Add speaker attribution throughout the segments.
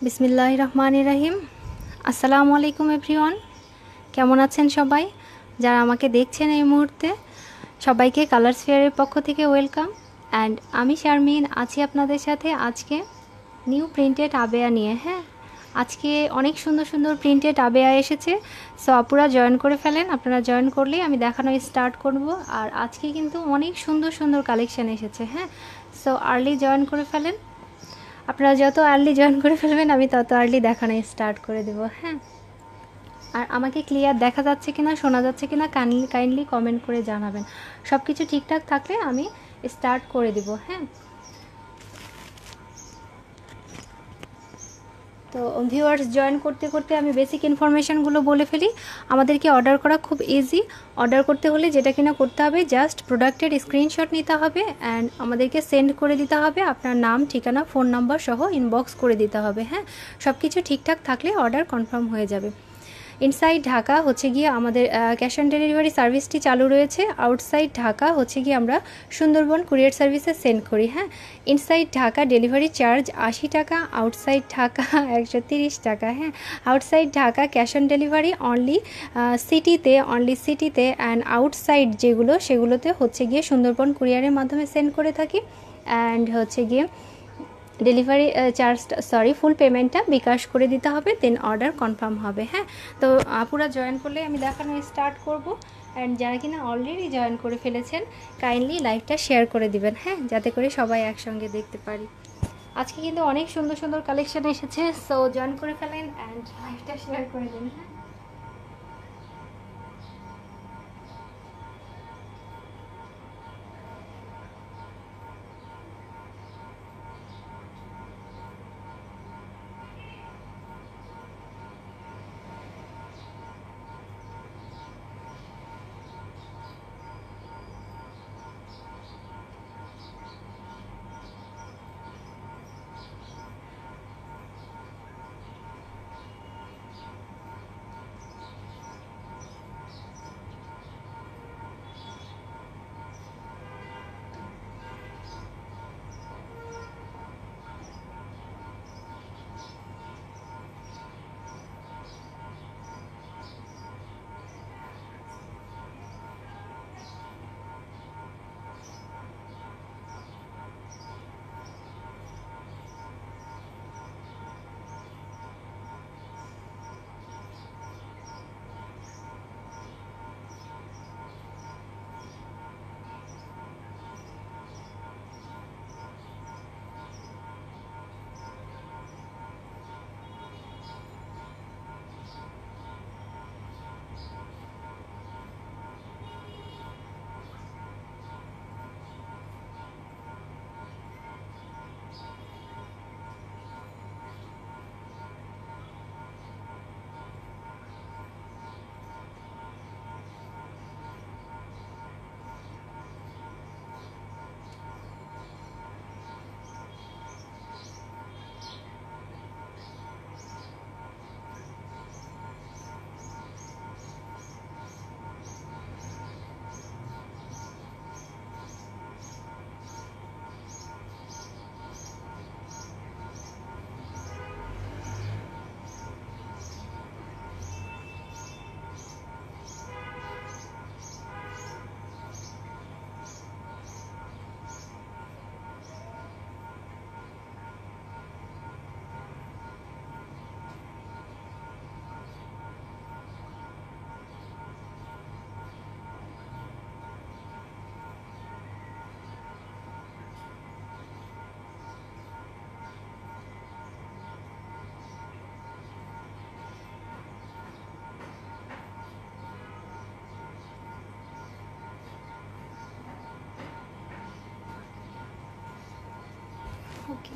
Speaker 1: বিসমিল্লাহির রহমানির রহিম। আসসালামু আলাইকুম এভরিওয়ান, কেমন আছেন সবাই? যারা আমাকে দেখছেন এই মুহূর্তে, সবাইকে কালার্স ফেয়ারের পক্ষ থেকে ওয়েলকাম। অ্যান্ড আমি শারমিন আছি আপনাদের সাথে আজকে নিউ প্রিন্টেড আবেয়া নিয়ে। হ্যাঁ, আজকে অনেক সুন্দর সুন্দর প্রিন্টেড আবেয়া এসেছে। সো আপুরা জয়েন করে ফেলেন, আপনারা জয়েন করলেই আমি দেখানো স্টার্ট করব। আর আজকে কিন্তু অনেক সুন্দর সুন্দর কালেকশান এসেছে। হ্যাঁ, সো আর্লি জয়েন করে ফেলেন। আপনারা যত আর্লি জয়েন করে ফেলবেন আমি তত আর্লি দেখানো স্টার্ট করে দেব। হ্যাঁ, আর আমাকে ক্লিয়ার দেখা যাচ্ছে কিনা, শোনা যাচ্ছে কিনা কাইন্ডলি কমেন্ট করে জানাবেন। সব কিছু ঠিকঠাক থাকলে আমি স্টার্ট করে দেব। হ্যাঁ, তো ভিউয়ার্স জয়েন করতে করতে আমি বেসিক ইনফরমেশানগুলো বলে ফেলি। আমাদেরকে অর্ডার করা খুব ইজি। অর্ডার করতে হলে যেটা কিনা করতে হবে, জাস্ট প্রোডাক্টের স্ক্রিনশট নিতে হবে অ্যান্ড আমাদেরকে সেন্ড করে দিতে হবে। আপনার নাম, ঠিকানা, ফোন নাম্বার সহ ইনবক্স করে দিতে হবে। হ্যাঁ, সব কিছু ঠিকঠাক থাকলে অর্ডার কনফার্ম হয়ে যাবে। ইনসাইড ঢাকা হচ্ছে গিয়ে আমাদের ক্যাশ অন ডেলিভারি সার্ভিসটি চালু রয়েছে। আউটসাইড ঢাকা হচ্ছে গিয়ে আমরা সুন্দরবন কুরিয়ার সার্ভিসে সেন্ড করি। হ্যাঁ, ইনসাইড ঢাকা ডেলিভারি চার্জ 80 টাকা, আউটসাইড ঢাকা 130 টাকা। হ্যাঁ, outside Dhaka cash on delivery only সিটিতে অ্যান্ড আউটসাইড যেগুলো সেগুলোতে হচ্ছে গিয়ে সুন্দরবন কুরিয়ারের মাধ্যমে সেন্ড করে থাকি। অ্যান্ড হচ্ছে গিয়ে ডেলিভারি ফুল পেমেন্টটা বিকাশ করে দিতে হবে, দেন অর্ডার কনফার্ম হবে। হ্যাঁ, তো পুরো জয়েন করলে আমি দেখানো স্টার্ট করব। অ্যান্ড যারা কিনা অলরেডি জয়েন করে ফেলেছেন কাইন্ডলি লাইভটা শেয়ার করে দিবেন। হ্যাঁ, যাতে করে সবাই একসঙ্গে দেখতে পারি। আজকে কিন্তু অনেক সুন্দর সুন্দর কালেকশন এসেছে। সো জয়েন করে ফেলেন অ্যান্ড লাইভটা শেয়ার করে দিন। হ্যাঁ, ওকে।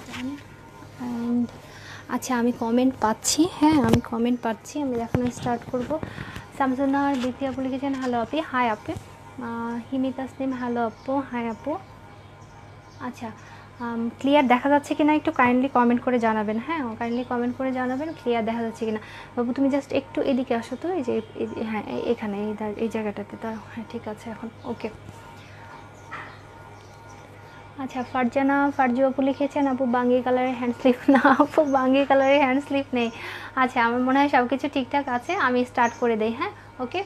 Speaker 1: অ্যান্ড আচ্ছা, আমি কমেন্ট পাচ্ছি। হ্যাঁ, আমি কমেন্ট পাচ্ছি, আমি দেখানো স্টার্ট করব। শামসুন্নাহার দ্বিতীয় আপু লিখেছেন হ্যালো আপি। হাই আপু। হিমি তাসনিম হ্যালো আপু। হাই আপু। আচ্ছা, ক্লিয়ার দেখা যাচ্ছে কিনা একটু কাইন্ডলি কমেন্ট করে জানাবেন। হ্যাঁ, কাইন্ডলি কমেন্ট করে জানাবেন ক্লিয়ার দেখা যাচ্ছে কিনা। বাবু তুমি জাস্ট একটু এদিকে আসো তো, এই যে হ্যাঁ এখানে এই জায়গাটাতে। তা হ্যাঁ ঠিক আছে এখন। ওকে, আচ্ছা, ফারজানা ফারজু আপু লিখেছেন আপু বাঙ্গি কালারের হ্যান্ড স্লিপ না আপু, বাঙ্গি কালারের হ্যান্ড স্লিপ নেই। আচ্ছা, আমার মনে হয় সব কিছু ঠিকঠাক আছে, আমি স্টার্ট করে দেই। হ্যাঁ, ওকে।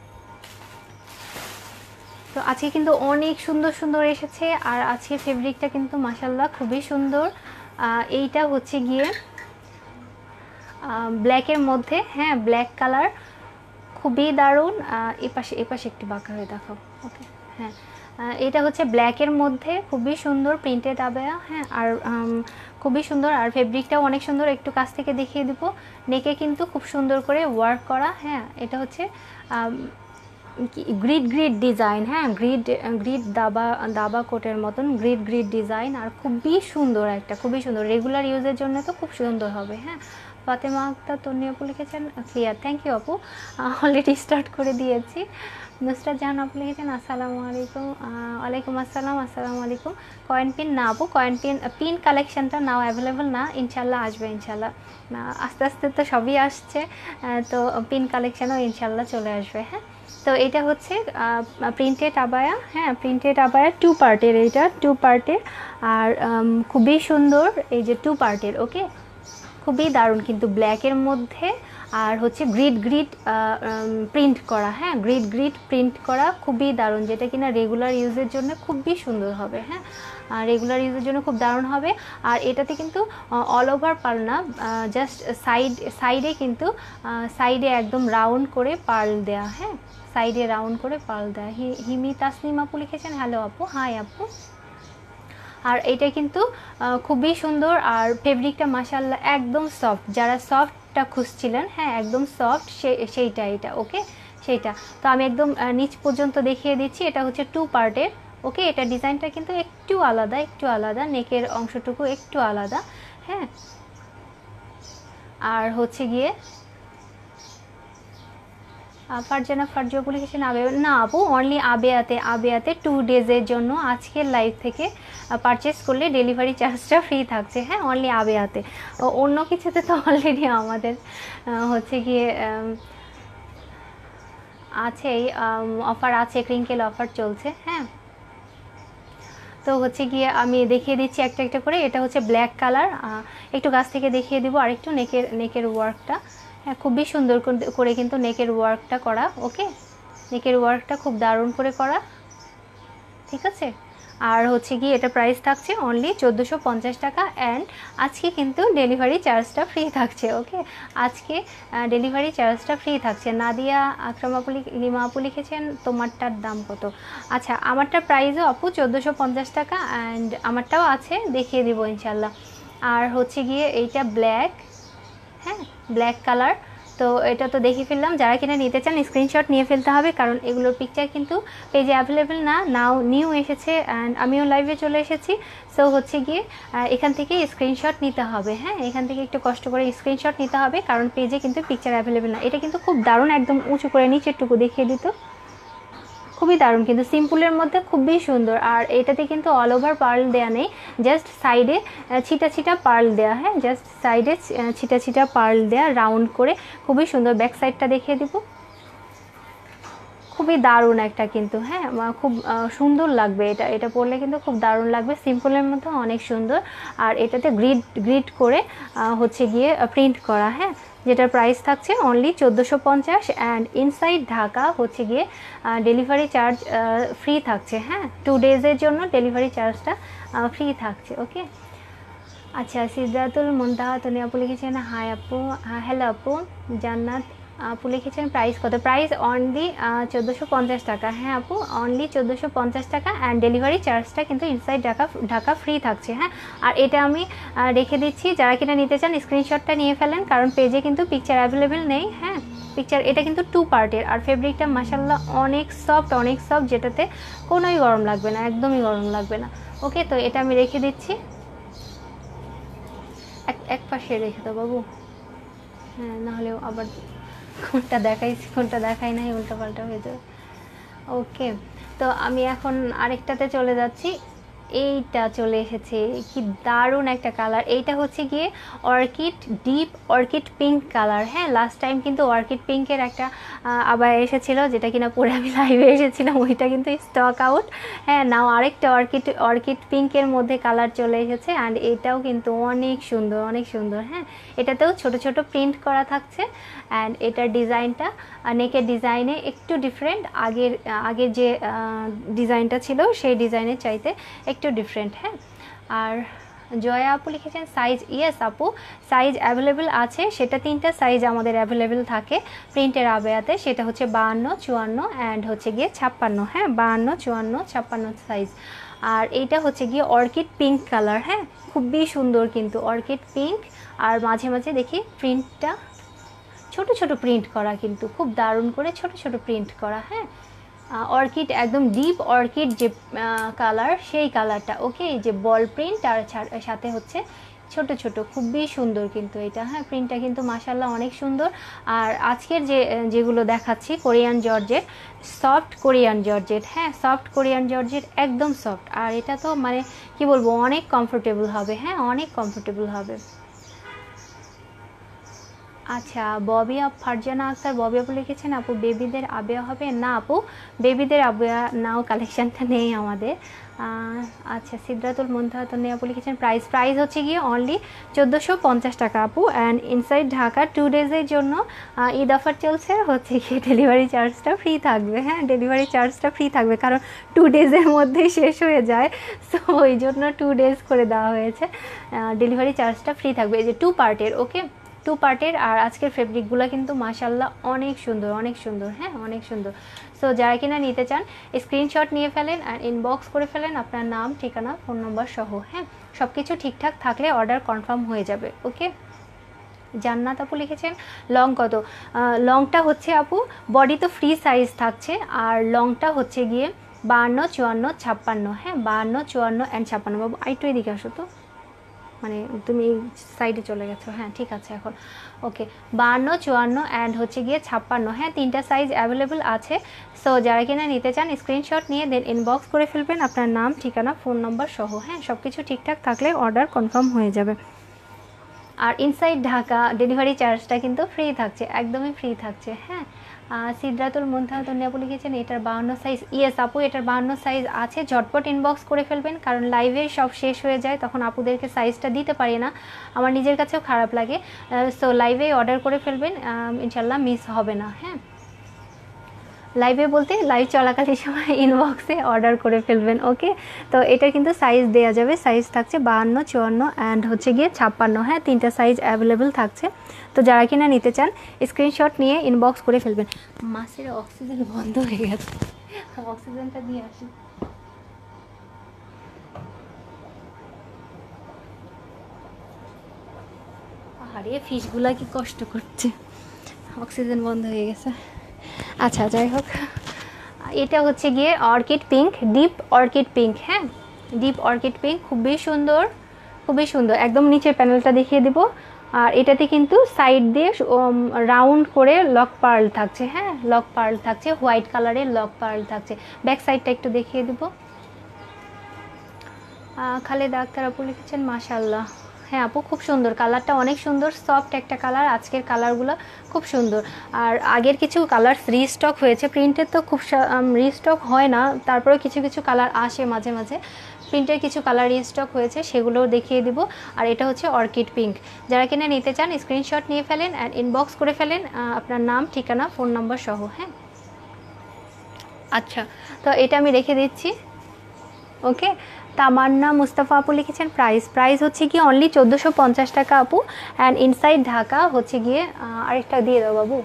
Speaker 1: তো আজকে কিন্তু অনেক সুন্দর সুন্দর এসেছে, আর আজকে ফেব্রিকটা কিন্তু মাশাল্লাহ খুবই সুন্দর। এইটা হচ্ছে গিয়ে ব্ল্যাকের মধ্যে, হ্যাঁ ব্ল্যাক কালার, খুবই দারুণ। এপাশে এপাশে একটু বাঁকা হয়ে দেখাও, ওকে। হ্যাঁ, এটা হচ্ছে ব্ল্যাকের মধ্যে খুবই সুন্দর প্রিন্টেড আবায়া। হ্যাঁ, আর খুবই সুন্দর, আর ফেব্রিকটাও অনেক সুন্দর। একটু কাছ থেকে দেখিয়ে দিব। নেকে কিন্তু খুব সুন্দর করে ওয়ার্ক করা। হ্যাঁ, এটা হচ্ছে গ্রিড গ্রিড ডিজাইন। হ্যাঁ, গ্রিড গ্রিড দাবা দাবা কোটের মতন গ্রিড গ্রিড ডিজাইন, আর খুবই সুন্দর একটা, খুবই সুন্দর। রেগুলার ইউজের জন্য তো খুব সুন্দর হবে। হ্যাঁ, ফাতেমা আক্তার তন্নি আপু লিখেছেন ক্লিয়ার, থ্যাংক ইউ আপু, অলরেডি স্টার্ট করে দিয়েছি। নুসরাত জাহান আপু লিখেছেন আসসালামু আলাইকুম। ওয়ালাইকুম আসসালাম, আসসালামু আলাইকুম। কয়েন পিন না আপু, কয়েন পিন কালেকশানটা নাও অ্যাভেলেবেল না, ইনশাল্লাহ আসবে ইনশাল্লাহ। আস্তে আস্তে তো সবই আসছে, তো পিন কালেকশানও ইনশাল্লাহ চলে আসবে। হ্যাঁ, তো এটা হচ্ছে প্রিন্টেড আবায়া। হ্যাঁ, প্রিন্টেড আবায়া 2 পার্টের, এইটা 2 পার্টের, আর খুবই সুন্দর। এই যে 2 পার্টের, ওকে, খুবই দারুণ কিন্তু ব্ল্যাকের মধ্যে, আর হচ্ছে গ্রিড গ্রিড প্রিন্ট করা। হ্যাঁ, গ্রিড গ্রিড প্রিন্ট করা, খুবই দারুণ, যেটা কিনা রেগুলার ইউজের জন্য খুবই সুন্দর হবে। হ্যাঁ, রেগুলার ইউজের জন্য খুব দারুণ হবে। আর এটাতে কিন্তু অল ওভার পার্ল না, জাস্ট সাইডে কিন্তু সাইডে একদম রাউন্ড করে পার্ল দেয়া। হ্যাঁ, সাইডে রাউন্ড করে পার্ল দেয়া। হিমি তাসনিম আপু লিখেছেন হ্যালো আপু, হাই আপু। আর এটা কিন্তু খুবই সুন্দর, আর ফেব্রিকটা মাশাআল্লাহ একদম সফট, যারা সফটটা খুঁজছিলেন, হ্যাঁ একদম সফট, সেইটা এটা, ওকে সেইটা। তো আমি একদম নিচ পর্যন্ত দেখিয়ে দিচ্ছি। এটা হচ্ছে 2 পার্টের, ওকে। এটা ডিজাইনটা কিন্তু একটু আলাদা, একটু আলাদা, নেকের অংশটুকু একটু আলাদা। হ্যাঁ, আর হচ্ছে গিয়ে ফারজানা ফারজু আপু লিখেছেন আবেয়া না আপু, অনলি আবেয়াতে 2 ডেজের জন্য আজকের লাইভ থেকে পারচেস করলে ডেলিভারি চার্জটা ফ্রি থাকছে। হ্যাঁ, অনলি আবেয়াতে, অন্য কিছুতে তো অলরেডি আমাদের হচ্ছে গিয়ে আছেই, অফার আছে, ক্রিঙ্কেল অফার চলছে। হ্যাঁ, তো হচ্ছে গিয়ে আমি দেখিয়ে দিচ্ছি একটা একটা করে। এটা হচ্ছে ব্ল্যাক কালার, একটু কাছ থেকে দেখিয়ে দিব। আর একটু নেকের ওয়ার্কটা, হ্যাঁ খুবই সুন্দর করে কিন্তু নেকের ওয়ার্কটা করা, ওকে। নেকের ওয়ার্কটা খুব দারুণ করে করা, ঠিক আছে। আর হচ্ছে কি এটা প্রাইস থাকছে অনলি 1450 টাকা, অ্যান্ড আজকে কিন্তু ডেলিভারি চার্জটা ফ্রি থাকছে, ওকে। আজকে ডেলিভারি চার্জটা ফ্রি থাকছে। নাদিয়া আকরাম আপু লিমা আপু লিখেছেন তোমারটার দাম কত? আচ্ছা, আমারটার প্রাইসও আপু 1450 টাকা, অ্যান্ড আমারটাও আছে, দেখিয়ে দিব ইনশাল্লাহ। আর হচ্ছে গিয়ে এইটা ব্ল্যাক, হ্যাঁ ব্ল্যাক কালার। তো এটা তো দেখে ফেললাম, যারা কিনা নিতে চান স্ক্রিনশট নিয়ে ফেলতে হবে, কারণ এগুলোর পিকচার কিন্তু পেজে অ্যাভেলেবেল না, নাও নিউ এসেছে, অ্যান্ড আমিও লাইভে চলে এসেছি। সো হচ্ছে গিয়ে এখান থেকে স্ক্রিনশট নিতে হবে। হ্যাঁ, এখান থেকে একটু কষ্ট করে স্ক্রিনশট নিতে হবে, কারণ পেজে কিন্তু পিকচার অ্যাভেলেবেল না। এটা কিন্তু খুব দারুণ, একদম উঁচু করে নিচেরটুকু দেখিয়ে দিত, খুবই দারুণ কিন্তু সিম্পলের মধ্যে খুবই সুন্দর। আর এটাতে কিন্তু অল ওভার পার্ল দেওয়া নেই, জাস্ট সাইডে ছিটা ছিটা পার্ল দেওয়া। হ্যাঁ, জাস্ট সাইডে ছিটা ছিটা পার্ল দেওয়া, রাউন্ড করে, খুবই সুন্দর। ব্যাক সাইডটা দেখিয়ে দিব, খুবই দারুণ একটা কিন্তু। হ্যাঁ, খুব সুন্দর লাগবে, এটা পরলে কিন্তু খুব দারুণ লাগবে, সিম্পলের মধ্যে অনেক সুন্দর। আর এটাতে গ্রিড গ্রিড করে হচ্ছে গিয়ে প্রিন্ট করা। হ্যাঁ, যেটার প্রাইস থাকছে অনলি 1450, অ্যান্ড ইনসাইড ঢাকা হচ্ছে গিয়ে ডেলিভারি চার্জ ফ্রি থাকছে। হ্যাঁ, 2 ডেজের জন্য ডেলিভারি চার্জটা ফ্রি থাকছে, ওকে। আচ্ছা, সিদ্ধাতুল মুনতাহা তনি আপু লিখেছেন হাই আপু, হ্যালো আপু। জান্নাত আপু লিখেছেন প্রাইস কত? প্রাইস অনলি 1450 টাকা। হ্যাঁ আপু, অনলি 1450 টাকা, অ্যান্ড ডেলিভারি চার্জটা কিন্তু ইনসাইড ঢাকা ফ্রি থাকছে। হ্যাঁ, আর এটা আমি রেখে দিচ্ছি, যারা কিনা নিতে চান স্ক্রিনশটটা নিয়ে ফেলেন, কারণ পেজে কিন্তু পিকচার অ্যাভেলেবেল নেই। হ্যাঁ, পিকচার এটা কিন্তু 2 পার্টের, আর ফেব্রিকটা মাশাল্লাহ অনেক সফট, অনেক সফট, যেটাতে কোনোই গরম লাগবে না, একদমই গরম লাগবে না, ওকে। তো এটা আমি রেখে দিচ্ছি, এক পাশে রেখে দাও বাবু, হ্যাঁ নাহলেও আবার কোনটা দেখাইছি কোনটা দেখাই নাই উল্টাপাল্টা হয়ে যাবে, ওকে। তো আমি এখন আরেকটাতে চলে যাচ্ছি। এইটা চলে এসেছে, কি দারুণ একটা কালার। এইটা হচ্ছে গিয়ে orchid, deep orchid pink colour. হ্যাঁ, লাস্ট টাইম কিন্তু অর্কিড পিঙ্কের একটা আবার এসেছিলো, যেটা কিনা পরে আমি লাইভে এসেছিলাম, ওইটা কিন্তু স্টক আউট। হ্যাঁ, নাও আরেকটা অর্কিড পিঙ্কের মধ্যে কালার চলে এসেছে। অ্যান্ড এটাও কিন্তু অনেক সুন্দর, অনেক সুন্দর। হ্যাঁ, এটাতেও ছোট ছোট প্রিন্ট করা থাকছে। অ্যান্ড এটার ডিজাইনটা, নেকের ডিজাইনে একটু ডিফারেন্ট, আগের যে ডিজাইনটা ছিল সেই ডিজাইনের চাইতে একটু ডিফারেন্ট। হ্যাঁ, আর জয়া আপু লিখেছেন সাইজ, ইয়েস আপু, সাইজ অ্যাভেলেবেল আছে। সেটা 3টা সাইজ আমাদের অ্যাভেলেবেল থাকে প্রিন্টের আবেয়াতে, সেটা হচ্ছে 52, 54 অ্যান্ড হচ্ছে গিয়ে 56। হ্যাঁ, 52, 54, 56 সাইজ। আর এইটা হচ্ছে গিয়ে অর্কিড পিঙ্ক কালার। হ্যাঁ, খুবই সুন্দর কিন্তু অর্কিড পিঙ্ক। আর মাঝে মাঝে দেখি প্রিন্টটা ছোট ছোট প্রিন্ট করা, কিন্তু খুব দারুণ করে ছোট ছোট প্রিন্ট করা। হ্যাঁ, অর্কিড, একদম ডিপ অর্কিড যে কালার, সেই কালারটা। ওকে, যে বল প্রিন্ট আর সাথে হচ্ছে ছোট ছোট, খুবই সুন্দর কিন্তু এটা। হ্যাঁ, প্রিন্টটা কিন্তু মাশাআল্লাহ অনেক সুন্দর। আর আজকের যেগুলো দেখাচ্ছি Korean georgette, soft Korean georgette. হ্যাঁ, সফট কোরিয়ান জর্জেট, একদম সফট। আর এটা তো মানে কি বলবো, অনেক কমফোর্টেবল হবে। হ্যাঁ, অনেক কমফোর্টেবল হবে। আচ্ছা, ফারজানা আক্তার ববি আপু লিখেছেন আপু বেবিদের আবেয়া হবে? না আপু, বেবিদের আবেয়া নাও কালেকশানটা নেই আমাদের। আচ্ছা, সিদ্ধাতুল মুনতাহা তন্নি আপু লিখেছেন প্রাইস হচ্ছে গিয়ে অনলি 1450 টাকা আপু। অ্যান্ড ইনসাইড ঢাকা 2 ডেজের জন্য ঈদ অফার চলছে, হচ্ছে গিয়ে ডেলিভারি চার্জটা ফ্রি থাকবে। হ্যাঁ, ডেলিভারি চার্জটা ফ্রি থাকবে, কারণ 2 ডেজের মধ্যেই শেষ হয়ে যায়, সো ওই জন্য 2 ডেজ করে দেওয়া হয়েছে। ডেলিভারি চার্জটা ফ্রি থাকবে। এই যে 2 পার্টের, ওকে, 2 পার্টের। আর আজকের ফেব্রিকগুলো কিন্তু মাশাআল্লাহ অনেক সুন্দর, অনেক সুন্দর। হ্যাঁ, অনেক সুন্দর। সো যারা কিনা নিতে চান স্ক্রিনশট নিয়ে ফেলেন আর ইনবক্স করে ফেলেন আপনার নাম, ঠিকানা, ফোন নম্বর সহ। হ্যাঁ, সব কিছু ঠিকঠাক থাকলে অর্ডার কনফার্ম হয়ে যাবে। ওকে, জান্নাত আপু লিখেছেন লং কত? লংটা হচ্ছে আপু, বডি তো ফ্রি সাইজ থাকছে, আর লংটা হচ্ছে গিয়ে 52, 54, 56। হ্যাঁ, 52, 54 অ্যান্ড 56। বাবু একটু এদিকে আসো তো, মানে তুমি সাইডে চলে গেছো। হ্যাঁ, ঠিক আছে এখন। ওকে, 52, 54 অ্যান্ড হচ্ছে গিয়ে 56। হ্যাঁ, 3টা সাইজ অ্যাভেলেবেল আছে। সো যারা কিনা নিতে চান স্ক্রিনশট নিয়ে দেন ইনবক্স করে ফেলবেন আপনার নাম, ঠিকানা, ফোন নম্বর সহ। হ্যাঁ, সব কিছু ঠিকঠাক থাকলে অর্ডার কনফার্ম হয়ে যাবে। আর ইনসাইড ঢাকা ডেলিভারি চার্জটা কিন্তু ফ্রি থাকছে, একদমই ফ্রি থাকছে। হ্যাঁ, সিদ্ধাতুল মুনতাহা তন্নি আপু লিখেছেন এটার 52 সাইজ। ইয়েস আপু, এটার 52 সাইজ আছে। ঝটপট ইনবক্স করে ফেলবেন, কারণ লাইভে সব শেষ হয়ে যায়, তখন আপুদেরকে সাইজটা দিতে পারি না, আমার নিজের কাছেও খারাপ লাগে। সো লাইভে অর্ডার করে ফেলবেন, ইনশাল্লাহ মিস হবে না। হ্যাঁ, লাইভে বলতে লাইভ চলাকালীন সময় ইনবক্সে অর্ডার করে ফেলবেন। ওকে, তো এটা কিন্তু সাইজ দেওয়া যাবে, সাইজ থাকছে 52, 54 অ্যান্ড হচ্ছে গিয়ে 56। হ্যাঁ, 3টা সাইজ অ্যাভেলেবেল থাকছে। তো যারা কিনা নিতে চান স্ক্রিনশট নিয়ে ইনবক্স করে ফেলবেন। মাসের অক্সিজেন বন্ধ হয়ে গেছে, অক্সিজেনটা দিয়ে আসি। আরে ফিশগুলা কি কষ্ট করছে, অক্সিজেন বন্ধ হয়ে গেছে। আচ্ছা, যাই হোক, এটা হচ্ছে গিয়ে orchid pink, deep orchid pink. হ্যাঁ, ডিপ অর্কিড পিঙ্ক, খুবই সুন্দর, খুবই সুন্দর। একদম নিচের প্যানেলটা দেখিয়ে দিব। আর এটাতে কিন্তু সাইড দিয়ে রাউন্ড করে লক পার্ল থাকছে। হ্যাঁ, লক পার্ল থাকছে, হোয়াইট কালারের লক পার্ল থাকছে। ব্যাক সাইডটা একটু দেখিয়ে দিব। খালেদা আক্তার আপু লিখেছেন মাশাআল্লাহ। হ্যাঁ আপু, খুব সুন্দর কালারটা, অনেক সুন্দর, সফট একটা কালার। আজকের কালারগুলো খুব সুন্দর। আর আগের কিছু কালার রিস্টক হয়েছে, প্রিন্টের তো খুব রিস্টক হয় না, তারপরেও কিছু কিছু কালার আসে মাঝে মাঝে। প্রিন্টের কিছু কালার রিস্টক হয়েছে, সেগুলোও দেখিয়ে দিব। আর এটা হচ্ছে অর্কিড পিঙ্ক। যারা কিনা নিতে চান স্ক্রিনশট নিয়ে ফেলেন অ্যান্ড ইনবক্স করে ফেলেন আপনার নাম, ঠিকানা, ফোন নম্বর সহ। হ্যাঁ, আচ্ছা, তো এটা আমি রেখে দিচ্ছি। ওকে, তামান্না মুস্তাফা আপু লিখেছেন প্রাইস হচ্ছে গিয়ে অনলি 1450 টাকা আপু। অ্যান্ড ইনসাইড ঢাকা হচ্ছে গিয়ে আরেকটা দিয়ে দাও বাবু,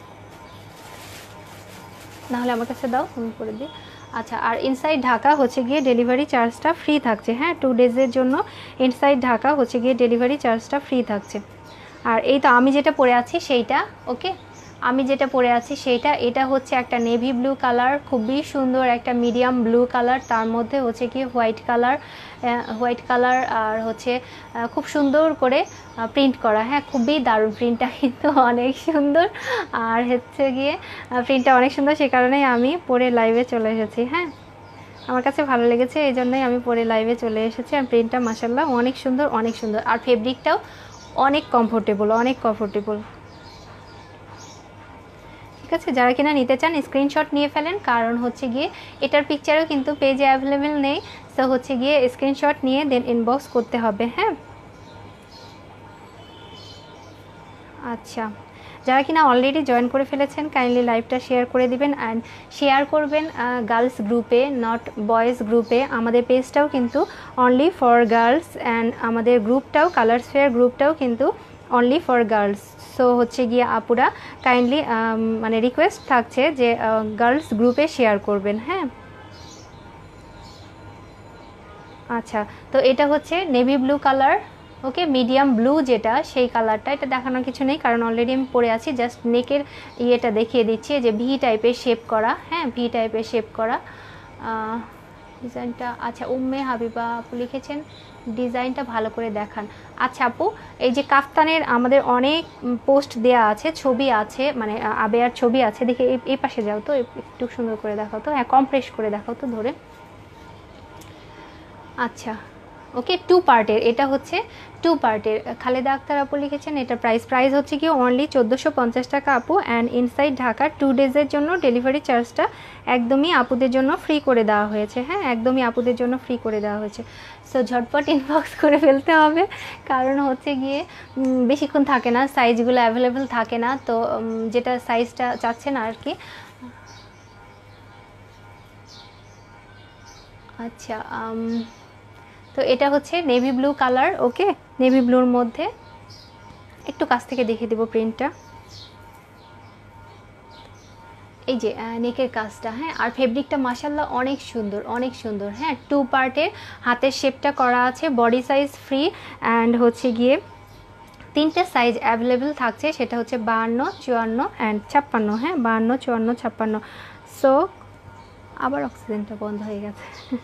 Speaker 1: নাহলে আমার কাছে দাও, আমি করে দিই। আচ্ছা, আর ইনসাইড ঢাকা হচ্ছে গিয়ে ডেলিভারি চার্জটা ফ্রি থাকছে। হ্যাঁ, 2 ডেজের জন্য ইনসাইড ঢাকা হচ্ছে গিয়ে ডেলিভারি চার্জটা ফ্রি থাকছে। আর এই তো আমি যেটা পরে আছি সেইটা, ওকে, আমি যেটা পরে আছি সেইটা, এটা হচ্ছে একটা নেভি ব্লু কালার, খুবই সুন্দর একটা মিডিয়াম ব্লু কালার, তার মধ্যে হচ্ছে কি হোয়াইট কালার আর হচ্ছে খুব সুন্দর করে প্রিন্ট করা। হ্যাঁ, খুবই দারুণ, প্রিন্টটা কিন্তু অনেক সুন্দর। আর হচ্ছে গিয়ে প্রিন্টটা অনেক সুন্দর, সে কারণেই আমি পরে লাইভে চলে এসেছি। হ্যাঁ, আমার কাছে ভালো লেগেছে, এই জন্যই আমি পরে লাইভে চলে এসেছি। আর প্রিন্টটা মাশাআল্লাহ অনেক সুন্দর, অনেক সুন্দর। আর ফেব্রিকটাও অনেক কমফোর্টেবল, অনেক কমফোর্টেবল। ঠিক আছে, যারা কিনা নিতে চান স্ক্রিনশট নিয়ে ফেলেন, কারণ হচ্ছে গিয়ে এটার পিকচারও কিন্তু পেজে অ্যাভেলেবেল নেই। সো হচ্ছে গিয়ে স্ক্রিনশট নিয়ে দেন ইনবক্স করতে হবে। হ্যাঁ, আচ্ছা, যারা কিনা অলরেডি জয়েন করে ফেলেছেন কাইন্ডলি লাইভটা শেয়ার করে দিবেন। অ্যান্ড শেয়ার করবেন গার্লস গ্রুপে, নট বয়েজ গ্রুপে। আমাদের পেজটাও কিন্তু অনলি ফর গার্লস, অ্যান্ড আমাদের গ্রুপটাও কালার্স ফেয়ার গ্রুপটাও কিন্তু অনলি ফর গার্লস। সো হচ্ছে গিয়ে আপুরা কাইন্ডলি মানে রিকোয়েস্ট থাকছে যে গার্লস গ্রুপে শেয়ার করবেন। হ্যাঁ, আচ্ছা, তো এটা হচ্ছে navy blue colour. Okay, medium blue যেটা সেই কালারটা, এটা দেখানোর কিছু নেই কারণ অলরেডি আমি পরে আছি। জাস্ট নেকের ইয়েটা দেখিয়ে দিচ্ছি যে ভি টাইপের শেপ করা। হ্যাঁ, ভি টাইপের শেপ করা ডিজাইনটা। আচ্ছা, উম্মে হাবিবা আপু লিখেছেন ডিজাইনটা ভালো করে দেখান। আচ্ছা আপু, এই যে কাফতানের আমাদের অনেক পোস্ট দেয়া আছে, ছবি আছে, মানে আবেয়ার ছবি আছে। দেখে এই পাশে যাও তো, একটু সুন্দর করে দেখাও তো। হ্যাঁ, কমপ্রেস করে দেখাও তো ধরে। আচ্ছা, ওকে, 2 পার্টের, এটা হচ্ছে 2 পার্টের। খালেদা আক্তার আপু লিখেছেন এটা প্রাইস হচ্ছে কি অনলি 1450 টাকা আপু। অ্যান্ড ইনসাইড ঢাকা 2 ডেজের জন্য ডেলিভারি চার্জটা একদমই আপুদের জন্য ফ্রি করে দেওয়া হয়েছে। হ্যাঁ, একদমই আপুদের জন্য ফ্রি করে দেওয়া হয়েছে। সো ঝটপট ইনবক্স করে ফেলতে হবে, কারণ হচ্ছে গিয়ে বেশিক্ষণ থাকে না, সাইজগুলো অ্যাভেলেবেল থাকে না। তো যেটা সাইজটা চাচ্ছেন আর কি। আচ্ছা, তো এটা হচ্ছে navy blue colour. Okay, navy ব্লুর মধ্যে একটু কাছ থেকে দেখিয়ে দেবো প্রিন্টটা। এই যে নেকের কাজটা। হ্যাঁ, আর ফেব্রিকটা মাশাআল্লাহ অনেক সুন্দর, অনেক সুন্দর। হ্যাঁ, 2 পার্টের হাতের শেপটা করা আছে, বডি সাইজ ফ্রি। অ্যান্ড হচ্ছে গিয়ে 3টে সাইজ অ্যাভেলেবেল থাকছে, সেটা হচ্ছে 52, 54 অ্যান্ড 56। হ্যাঁ, 52, 54, 56। সো আবার অক্সিজেনটা বন্ধ হয়ে গেছে।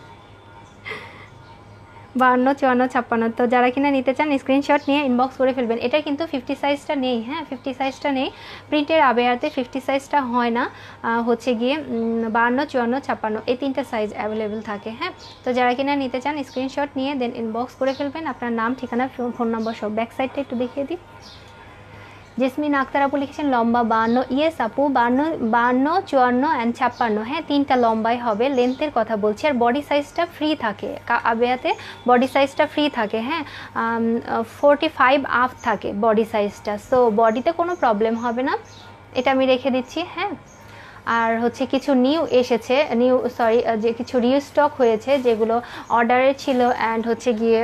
Speaker 1: 52, 54, 56। তো যারা কিনা নিতে চান স্ক্রিনশট নিয়ে ইনবক্স করে ফেলবেন। এটা কিন্তু 50 সাইজটা নেই। হ্যাঁ, 50 সাইজটা নেই প্রিন্টের আবেয়াতে, 50 সাইজটা হয় না। হচ্ছে গিয়ে 52, 54, 56 এই 3টে সাইজ অ্যাভেলেবেল থাকে। হ্যাঁ, তো যারা কিনা নিতে চান স্ক্রিনশট নিয়ে দেন ইনবক্স করে ফেলবেন, আপনার নাম, ঠিকানা, ফোন নম্বর সব। ব্যাক সাইডটা একটু দেখিয়ে দিই। জেসমিন আক্তার আপু লিখেছেন লম্বা 52। ইয়েস আপু, 52, 54 অ্যান্ড 56। হ্যাঁ, 3টা লম্বাই হবে, লেন্থের কথা বলছি। আর বডি সাইজটা ফ্রি থাকে আবেয়াতে, বডি সাইজটা ফ্রি থাকে। হ্যাঁ, 45 আপ থাকে বডি সাইজটা। সো বডিতে কোনো প্রবলেম হবে না, এটা আমি রেখে দিচ্ছি। হ্যাঁ, আর হচ্ছে কিছু নিউ এসেছে, যে কিছু রিস্টক হয়েছে যেগুলো অর্ডারের ছিল। অ্যান্ড হচ্ছে গিয়ে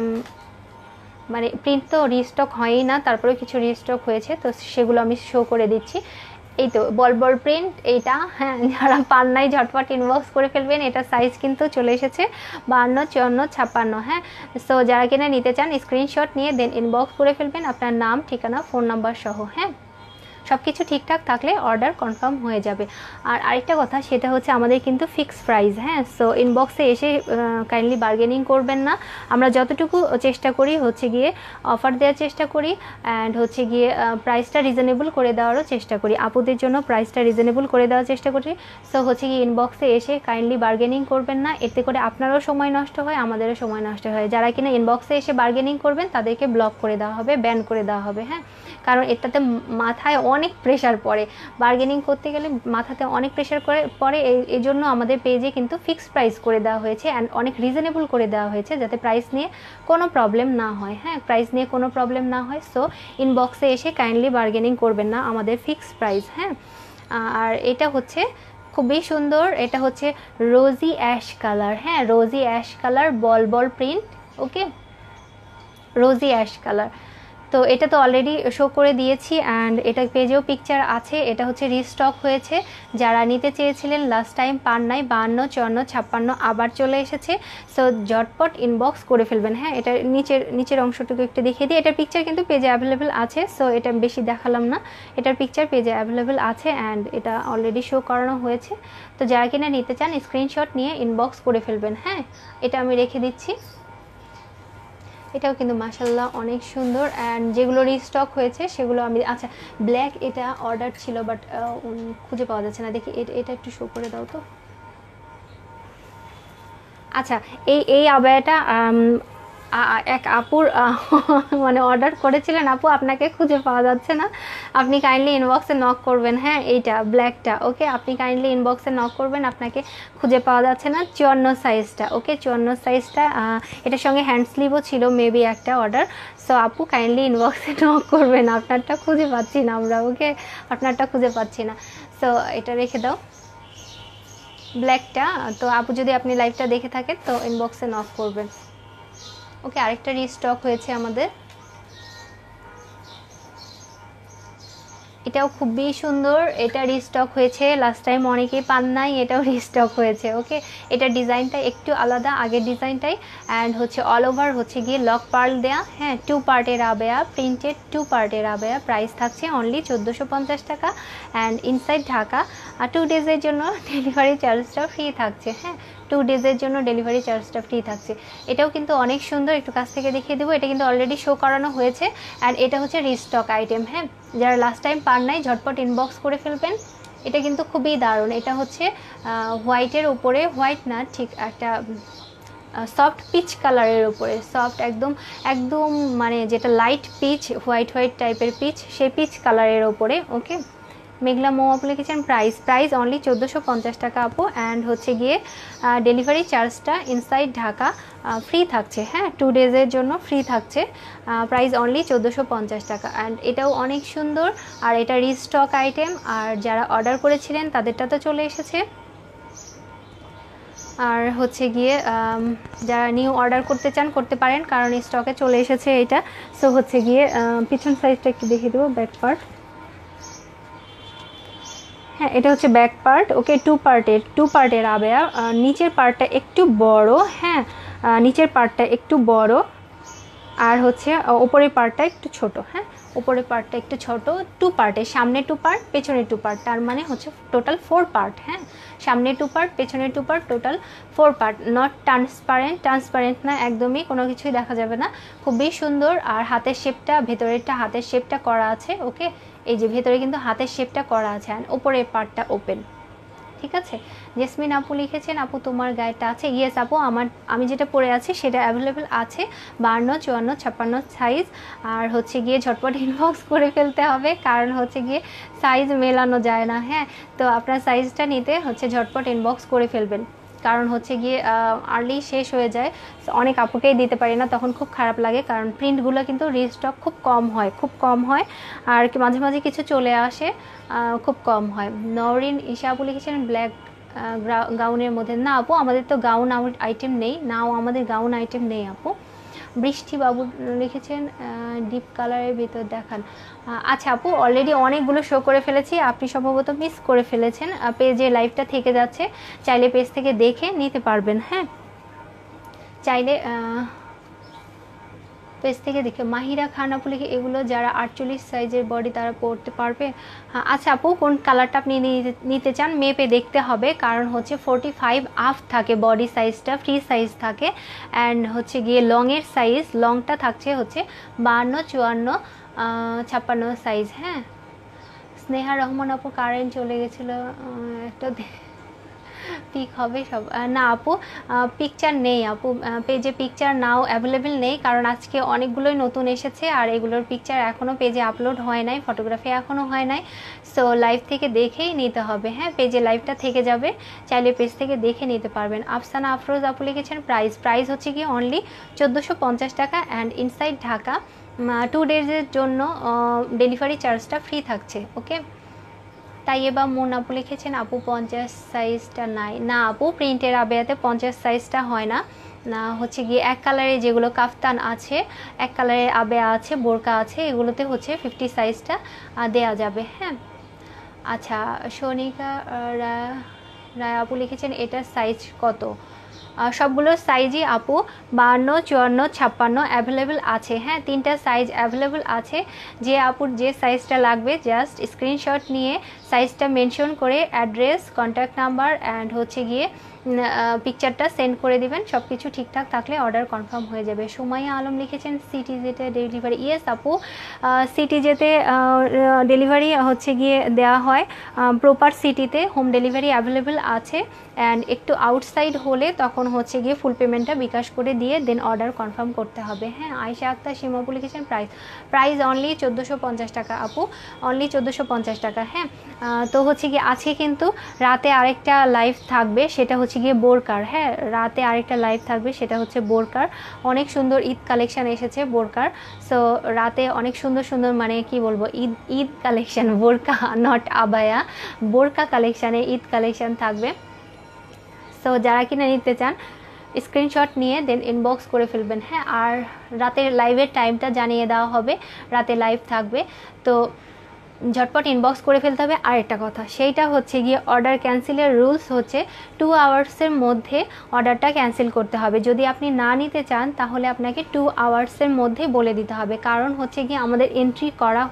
Speaker 1: মানে প্রিন্ট তো রিস্টক হয়ই না, তারপরে কিছু রিস্টক হয়েছে, তো সেগুলো আমি শো করে দিচ্ছি। এই তো বল প্রিন্ট এইটা। হ্যাঁ, যারা পান নাই ঝটপট ইনবক্স করে ফেলবেন। এটা সাইজ কিন্তু চলে এসেছে 52, 54, 56। হ্যাঁ, সো যারা কিনা নিতে চান স্ক্রিনশট নিয়ে দেন ইনবক্স করে ফেলবেন, আপনার নাম, ঠিকানা, ফোন নাম্বার সহ। হ্যাঁ, সব কিছু ঠিকঠাক থাকলে অর্ডার কনফার্ম হয়ে যাবে। আর আরেকটা কথা, সেটা হচ্ছে আমাদের কিন্তু ফিক্সড প্রাইস। হ্যাঁ, সো ইনবক্সে এসে কাইন্ডলি বার্গেনিং করবেন না। আমরা যতটুকু চেষ্টা করি হচ্ছে গিয়ে অফার দেওয়ার চেষ্টা করি, অ্যান্ড হচ্ছে গিয়ে প্রাইসটা রিজনেবল করে দেওয়ারও চেষ্টা করি, আপুদের জন্য প্রাইসটা রিজনেবল করে দেওয়ার চেষ্টা করি। সো হচ্ছে গিয়ে ইনবক্সে এসে কাইন্ডলি বার্গেনিং করবেন না, এতে করে আপনারও সময় নষ্ট হয়, আমাদেরও সময় নষ্ট হয়। যারা কিনা ইনবক্সে এসে বার্গেনিং করবেন তাদেরকে ব্লক করে দেওয়া হবে, ব্যান করে দেওয়া হবে। হ্যাঁ, কারণ এটাতে মাথায় অনেক প্রেশার পড়ে, বার্গেনিং করতে গেলে মাথাতে অনেক প্রেশার পড়ে। এই জন্য আমাদের পেজে কিন্তু ফিক্সড প্রাইস করে দেওয়া হয়েছে, অ্যান্ড অনেক রিজনেবল করে দেওয়া হয়েছে, যাতে প্রাইস নিয়ে কোনো প্রবলেম না হয়। হ্যাঁ, প্রাইস নিয়ে কোনো প্রবলেম না হয়। সো ইনবক্সে এসে কাইন্ডলি বার্গেনিং করবেন না, আমাদের ফিক্সড প্রাইস। হ্যাঁ, আর এটা হচ্ছে খুবই সুন্দর, এটা হচ্ছে রোজি অ্যাশ কালার। হ্যাঁ, rosy ash colour, ball print. Okay, rosy ash colour. তো এটা তো অলরেডি শো করে দিয়েছি, অ্যান্ড এটা পেজেও পিকচার আছে। এটা হচ্ছে রিস্টক হয়েছে, যারা নিতে চেয়েছিলেন লাস্ট টাইম পান নাই, 52, 54, 56 আবার চলে এসেছে। সো ঝটপট ইনবক্স করে ফেলবেন। হ্যাঁ, এটা নিচের অংশটুকু একটু দেখিয়ে দিই। এটার পিকচার কিন্তু পেজে অ্যাভেলেবেল আছে, সো এটা বেশি দেখালাম না। এটার পিকচার পেজে অ্যাভেলেবেল আছে, অ্যান্ড এটা অলরেডি শো করানো হয়েছে। তো যারা কিনা নিতে চান স্ক্রিনশট নিয়ে ইনবক্স করে ফেলবেন। হ্যাঁ, এটা আমি রেখে দিচ্ছি। এটাও কিন্তু মাশাআল্লাহ অনেক সুন্দর, অ্যান্ড যেগুলো রিস্টক হয়েছে সেগুলো আমি, আচ্ছা ব্ল্যাক এটা অর্ডার ছিল বাট খুঁজে পাওয়া যাচ্ছে না। দেখি এটা একটু শো করে দাও তো। আচ্ছা, এই আবায়াটা এক আপুর মানে অর্ডার করেছিলেন আপু, আপনাকে খুঁজে পাওয়া যাচ্ছে না, আপনি কাইন্ডলি ইনবক্সে নক করবেন। হ্যাঁ, এইটা ব্ল্যাকটা, ওকে, আপনি কাইন্ডলি ইনবক্সে নক করবেন, আপনাকে খুঁজে পাওয়া যাচ্ছে না। 54 সাইজটা, ওকে, 54 সাইজটা, এটার সঙ্গে হ্যান্ড স্লিভও ছিল মেবি একটা অর্ডার। সো আপু কাইন্ডলি ইনবক্সে নক করবেন, আপনারটা খুঁজে পাচ্ছি না আমরা, ওকে, আপনারটা খুঁজে পাচ্ছি না। সো এটা রেখে দাও ব্ল্যাকটা। তো আপু যদি আপনি লাইভটা দেখে থাকেন তো ইনবক্সে নক করবেন। ওকে, আরেকটা রিস্টক হয়েছে আমাদের, এটাও খুবই সুন্দর, এটা রিস্টক হয়েছে, লাস্ট টাইম অনেকেই পান নাই, এটাও রিস্টক হয়েছে। ওকে, এটা ডিজাইনটা একটু আলাদা আগের ডিজাইনটাই, অ্যান্ড হচ্ছে অল ওভার হচ্ছে গিয়ে লক পার্ল দেয়া, হ্যাঁ, 2 পার্টের আবেয়া, প্রিন্টেড 2 পার্টের আবেয়া, প্রাইস থাকছে অনলি 1450 টাকা, অ্যান্ড ইনসাইড ঢাকা। আর 2 ডেজের জন্য ডেলিভারি চার্জটা ফ্রি থাকছে। হ্যাঁ, 2 ডেজের জন্য ডেলিভারি চার্জটা ফ্রি থাকছে। এটাও কিন্তু অনেক সুন্দর, একটু কাছ থেকে দেখিয়ে দেবো। এটা কিন্তু অলরেডি শো করানো হয়েছে, অ্যান্ড এটা হচ্ছে রিস্টক আইটেম। হ্যাঁ, যারা লাস্ট টাইম পান নাই ঝটপট ইনবক্স করে ফেলবেন। এটা কিন্তু খুবই দারুণ, এটা হচ্ছে হোয়াইটের উপরে, হোয়াইট না ঠিক একটা সফট পিচ কালারের উপরে, সফট একদম একদম মানে যেটা লাইট পিচ, হোয়াইট হোয়াইট টাইপের পিচ, সেই পিচ কালারের উপরে। ওকে, মেঘলা মৌ আপু লিখেছেন প্রাইস অনলি 1450 টাকা আপু, অ্যান্ড হচ্ছে গিয়ে ডেলিভারি চার্জটা ইনসাইড ঢাকা ফ্রি থাকছে। হ্যাঁ, 2 ডেজের জন্য ফ্রি থাকছে, প্রাইস অনলি 1450 টাকা, অ্যান্ড এটাও অনেক সুন্দর। আর এটা রিস্টক আইটেম, আর যারা অর্ডার করেছিলেন তাদেরটা তো চলে এসেছে, আর হচ্ছে গিয়ে যারা নিউ অর্ডার করতে চান করতে পারেন, কারণ স্টকে চলে এসেছে এটা। সো হচ্ছে গিয়ে পিছন সাইজটা একটু দেখিয়ে দেবো, ব্যাক পার্ট। হ্যাঁ, এটা হচ্ছে ব্যাক পার্ট। ওকে, 2 পার্টের আবেয়া, নিচের পার্টটা একটু বড়, হ্যাঁ, নিচের পার্টটা একটু বড়, আর হচ্ছে ওপরের পার্টটা একটু ছোট। হ্যাঁ, ওপরের পার্টটা একটু ছোট, 2 পার্টের, সামনে 2 পার্ট, পেছনে 2 পার্ট, তার মানে হচ্ছে টোটাল 4 পার্ট। হ্যাঁ, সামনে 2 পার্ট, পেছনে 2 part, total 4 part. Not transparent না, একদমই কোনো কিছুই দেখা যাবে না, খুবই সুন্দর। আর হাতের শেপটা, ভেতরেরটা হাতের শেপটা করা আছে। ওকে, এই যে ভেতরে কিন্তু হাতের শেপটা করা আছে, আর ওপরের পার্টটা ওপেন। ঠিক আছে, জেসমিন আপু লিখেছেন আপু তোমার গায়েটা আছে। ইয়েস আপু, আমি যেটা পরে আছি সেটা অ্যাভেলেবেল আছে, 52, 54, 56 সাইজ। আর হচ্ছে গিয়ে ঝটপট ইনবক্স করে ফেলতে হবে, কারণ হচ্ছে গিয়ে সাইজ মেলানো যায় না। হ্যাঁ, তো আপনার সাইজটা নিতে হচ্ছে ঝটপট ইনবক্স করে ফেলবেন, কারণ হচ্ছে গিয়ে আর্লি শেষ হয়ে যায়, অনেক আপুকেই দিতে পারি না, তখন খুব খারাপ লাগে, কারণ প্রিন্টগুলো কিন্তু রিস্টক খুব কম হয়, আর মাঝে মাঝে কিছু চলে আসে, খুব কম হয়। নওরিন ঈশা আপু লিখেছেন ব্ল্যাক গাউনের মধ্যে। না আপু, আমাদের তো গাউন আইটেম নেই, আমাদের গাউন আইটেম নেই আপু। বৃষ্টি বাবু লিখেছেন ডিপ কালারের ভিতর দেখান। আচ্ছা আপু, অলরেডি অনেকগুলো শো করে ফেলেছি, আপনি সম্ভবত মিস করে ফেলেছেন, পেজে লাইভটা থেকে যাচ্ছে, চাইলে পেজ থেকে দেখে নিতে পারবেন। হ্যাঁ, চাইলে পেজ থেকে দেখে। মাহিরা খান আপু লিখে এগুলো যারা 48 সাইজের বডি তারা পরতে পারবে। হ্যাঁ, আচ্ছা আপু, কোন কালারটা আপনি নিতে চান মেপে দেখতে হবে, কারণ হচ্ছে 45 আপ থাকে বডি সাইজটা, ফ্রি সাইজ থাকে, অ্যান্ড হচ্ছে গিয়ে লংয়ের সাইজ, লংটা থাকছে হচ্ছে 52, 54, 56 সাইজ। হ্যাঁ, স্নেহা রহমান আপু কারেন্ট চলে গেছিলো, একটা পিক হবে সব। না আপু, পিকচার নেই আপু, পেজে পিকচার নাও অ্যাভেলেবেল নেই, কারণ আজকে অনেকগুলোই নতুন এসেছে, আর এগুলোর পিকচার এখনও পেজে আপলোড হয় নাই, ফটোগ্রাফি এখনও হয় নাই। সো লাইভ থেকে দেখেই নিতে হবে। হ্যাঁ, পেজে লাইভটা থেকে যাবে, চাইলে পেজ থেকে দেখে নিতে পারবেন। আফসানা আফরোজ আপু লিখেছেন প্রাইস হচ্ছে কি অনলি 1450 টাকা, অ্যান্ড ইনসাইড ঢাকা, 2 ডেজের জন্য ডেলিভারি চার্জটা ফ্রি থাকছে। ওকে, তাই এবার মন আপু লিখেছেন আপু 50 সাইজটা নাই। না আপু, প্রিন্টের আবেয়াতে 50 সাইজটা হয় না, হচ্ছে গিয়ে এক কালারের যেগুলো কাফতান আছে, এক কালারের আবেয়া আছে, বোরকা আছে, এগুলোতে হচ্ছে 50 সাইজটা দেয়া যাবে। হ্যাঁ, আচ্ছা, সোনিকা রায় আপু লিখেছেন এটার সাইজ কত? সবগুলো সাইজই আপু 52, 54, 56 অ্যাভেলেবেল আছে। হ্যাঁ, 3টা সাইজ অ্যাভেলেবেল আছে, যে আপুর যে সাইজটা লাগবে জাস্ট স্ক্রিনশট নিয়ে সাইজটা মেনশন করে অ্যাড্রেস, কন্ট্যাক্ট নাম্বার, অ্যান্ড হচ্ছে গিয়ে পিকচারটা সেন্ড করে দিবেন। সব কিছু ঠিকঠাক থাকলে অর্ডার কনফার্ম হয়ে যাবে। সুমাইয়া আলম লিখেছেন সিটি যেতে ডেলিভারি। ইয়েস আপু, সিটি যেতে ডেলিভারি হচ্ছে গিয়ে দেওয়া হয়, প্রপার সিটিতে হোম ডেলিভারি অ্যাভেলেবেল আছে। অ্যান্ড একটু আউটসাইড হলে তখন হচ্ছে গিয়ে ফুল পেমেন্টটা বিকাশ করে দিয়ে দেন অর্ডার কনফার্ম করতে হবে। হ্যাঁ, আয়েশা আক্তার সীমাপু লিখেছেন প্রাইস অনলি 1450 টাকা আপু, অনলি 1450 টাকা। হ্যাঁ, তো হচ্ছে গিয়ে আজকে কিন্তু রাতে আরেকটা লাইভ থাকবে, সেটা হচ্ছে গিয়ে বোরকার। হ্যাঁ, রাতে আরেকটা লাইভ থাকবে, সেটা হচ্ছে বোরকার। অনেক সুন্দর ঈদ কালেকশান এসেছে বোরকার। সো রাতে অনেক সুন্দর সুন্দর মানে কি বলবো, ঈদ কালেকশান, বোরকা নট আবায়া, বোরকা কালেকশানে ঈদ কালেকশান থাকবে। সো যারা কিনা নিতে চান স্ক্রিনশট নিয়ে দেন ইনবক্স করে ফেলবেন। হ্যাঁ, আর রাতের লাইভের টাইমটা জানিয়ে দেওয়া হবে, রাতে লাইভ থাকবে, তো ঝটপট ইনবক্স করে ফেলতে হবে। আর একটা কথা, সেইটা হচ্ছে গিয়ে অর্ডার ক্যান্সেলের রুলস হচ্ছে 2 আওয়ার্সের মধ্যে অর্ডারটা ক্যান্সেল করতে হবে। যদি আপনি না নিতে চান তাহলে আপনাকে 2 আওয়ার্সের মধ্যে বলে দিতে হবে, কারণ হচ্ছে গিয়ে আমাদের এন্ট্রি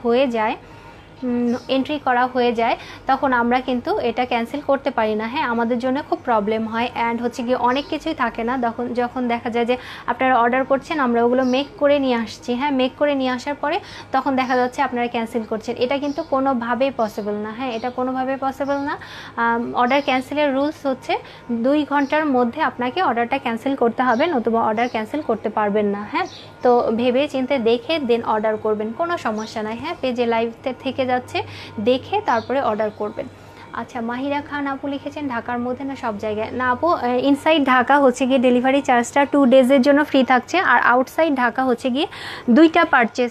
Speaker 1: করা হয়ে যায় তখন আমরা কিন্তু এটা ক্যান্সেল করতে পারি না। হ্যাঁ, আমাদের জন্য খুব প্রবলেম হয়। অ্যান্ড হচ্ছে গিয়ে অনেক কিছুই থাকে না, যখন দেখা যায় যে আপনারা অর্ডার করছেন, আমরা ওগুলো মেক করে নিয়ে আসছি। হ্যাঁ, মেক করে নিয়ে আসার পরে তখন দেখা যাচ্ছে আপনারা ক্যান্সেল করছেন, এটা কিন্তু কোনোভাবেই পসিবল না। হ্যাঁ, এটা কোনোভাবেই পসিবল না। অর্ডার ক্যান্সেলের রুলস হচ্ছে 2 ঘন্টার মধ্যে আপনাকে অর্ডারটা ক্যান্সেল করতে হবে, নতুবা অর্ডার ক্যান্সেল করতে পারবেন না। হ্যাঁ, তো ভেবে চিন্তে দেখে দেন অর্ডার করবেন, কোনো সমস্যা নাই। হ্যাঁ, পেজে লাইভ থেকে যাচ্ছে, দেখে তারপরে অর্ডার করবেন। আচ্ছা, মাহিরা খান আপু লিখেছেন ঢাকার মধ্যে না সব জায়গায়? না আপু, ইনসাইড ঢাকা হচ্ছে গিয়ে ডেলিভারি চার্জটা 2 ডেজের জন্য ফ্রি থাকছে, আর আউটসাইড ঢাকা হচ্ছে গিয়ে দুইটা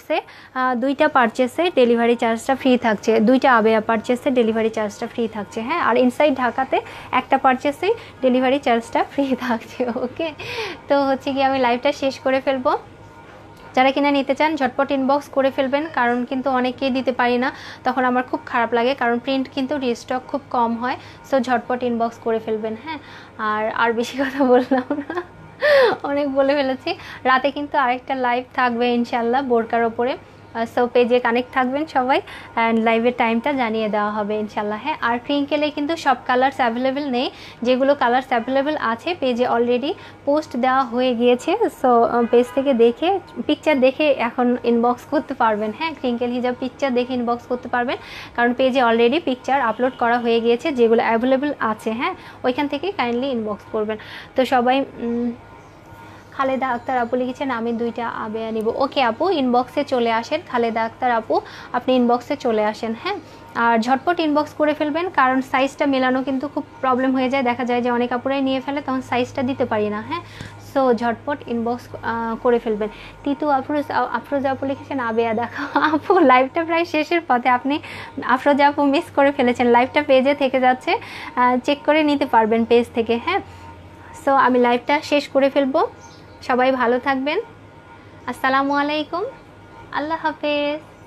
Speaker 1: পারচেসে ডেলিভারি চার্জটা ফ্রি থাকছে, দুইটা আবেয়া পারচেসে ডেলিভারি চার্জটা ফ্রি থাকছে। হ্যাঁ, আর ইনসাইড ঢাকাতে একটা পারচেসেই ডেলিভারি চার্জটা ফ্রি থাকছে। ওকে, তো হচ্ছে গিয়ে আমি লাইভটা শেষ করে ফেলবো। যারা কিনা নিতে চান ঝটপট ইনবক্স করে ফেলবেন, কারণ কিন্তু অনেকেই দিতে পারি না, তখন আমার খুব খারাপ লাগে, কারণ প্রিন্ট কিন্তু রিস্টক খুব কম হয়। সো ঝটপট ইনবক্স করে ফেলবেন। হ্যাঁ, আর বেশি কথা বললাম না, অনেক বলে ফেলেছি। রাতে কিন্তু আরেকটা লাইভ থাকবে ইনশাল্লাহ বোরকার ওপরে। সো পেজে কানেক্ট থাকবেন সবাই, অ্যান্ড লাইভের টাইমটা জানিয়ে দেওয়া হবে ইনশাল্লাহ। হ্যাঁ, আর ক্রিঙ্কেলে কিন্তু সব কালার্স অ্যাভেলেবেল নেই, যেগুলো কালার্স অ্যাভেলেবেল আছে পেজে অলরেডি পোস্ট দেওয়া হয়ে গিয়েছে। সো পেজ থেকে দেখে পিকচার দেখে এখন ইনবক্স করতে পারবেন। হ্যাঁ, ক্রিঙ্কেল হিজাব পিকচার দেখে ইনবক্স করতে পারবেন, কারণ পেজে অলরেডি পিকচার আপলোড করা হয়ে গিয়েছে, যেগুলো অ্যাভেলেবেল আছে। হ্যাঁ, ওইখান থেকে কাইন্ডলি ইনবক্স করবেন। তো সবাই খালেদা আক্তার আপু লিখেছেন আমি 2টা আবেয়া নিব। ওকে আপু, ইনবক্সে চলে আসেন। খালেদা আক্তার আপু, আপনি ইনবক্সে চলে আসেন। হ্যাঁ, আর ঝটপট ইনবক্স করে ফেলবেন, কারণ সাইজটা মেলানো কিন্তু খুব প্রবলেম হয়ে যায়, দেখা যায় যে অনেক আপুরাই নিয়ে ফেলে, তখন সাইজটা দিতে পারি না। হ্যাঁ, সো ঝটপট ইনবক্স করে ফেলবেন। তিতু আফরোজা আপু লিখেছেন আবেয়া দেখা। আপু, লাইভটা প্রায় শেষের পথে, আপনি আফরোজা আপু মিস করে ফেলেছেন। লাইভটা পেজে থেকে যাচ্ছে, চেক করে নিতে পারবেন পেজ থেকে। হ্যাঁ, সো আমি লাইভটা শেষ করে ফেলবো। সবাই ভালো থাকবেন। আসসালামু আলাইকুম, আল্লাহ হাফেজ।